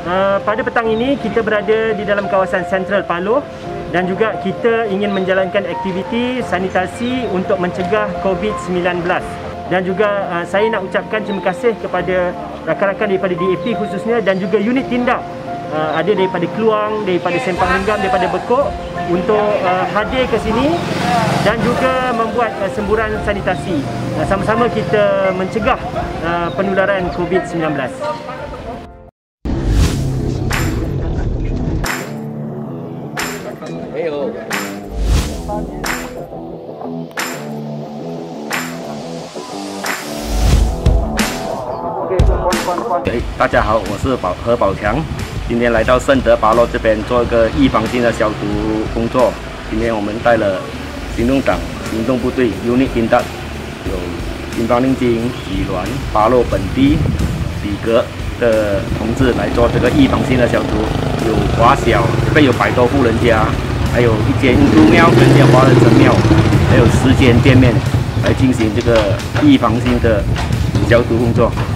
Pada petang ini kita berada di dalam kawasan Central Paloh dan juga kita ingin menjalankan aktiviti sanitasi untuk mencegah COVID-19. Dan juga saya nak ucapkan terima kasih kepada rakan-rakan daripada DAP khususnya dan juga unit tindak ada daripada Keluang, daripada Sempang Renggam, daripada Bekok untuk hadir ke sini dan juga membuat semburan sanitasi. Sama-sama kita mencegah penularan COVID-19. 大家好，我是何宝强，今天来到圣德巴洛这边做一个预防性的消毒工作。今天我们带了行动党、行动部队 Unit Tindak， 有金方令津、济銮、巴洛本地、比格的同志来做这个预防性的消毒。有华小，这边有100多户人家，还有1间印度庙跟1间华人神庙，还有10间店面来进行这个预防性的消毒工作。